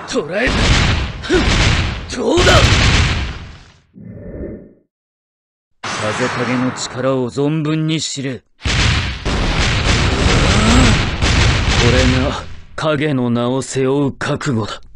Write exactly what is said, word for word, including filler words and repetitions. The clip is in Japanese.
捕らえた。ふん、どうだ。風影の力を存分に知れ。これが影の名を背負う覚悟だ。